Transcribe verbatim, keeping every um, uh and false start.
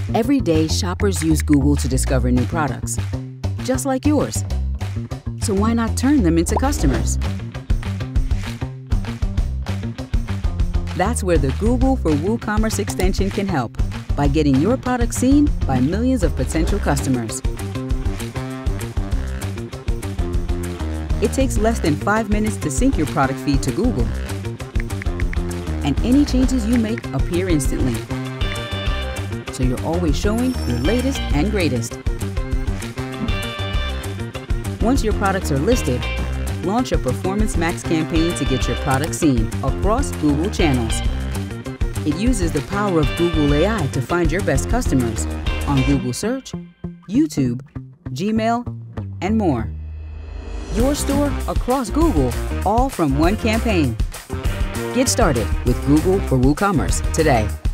Every day, shoppers use Google to discover new products, just like yours. So why not turn them into customers? That's where the Google for WooCommerce extension can help, by getting your product seen by millions of potential customers. It takes less than five minutes to sync your product feed to Google, and any changes you make appear instantly. So you're always showing your latest and greatest. Once your products are listed, launch a Performance Max campaign to get your product seen across Google channels. It uses the power of Google A I to find your best customers on Google Search, YouTube, Gmail, and more. Your store across Google, all from one campaign. Get started with Google for WooCommerce today.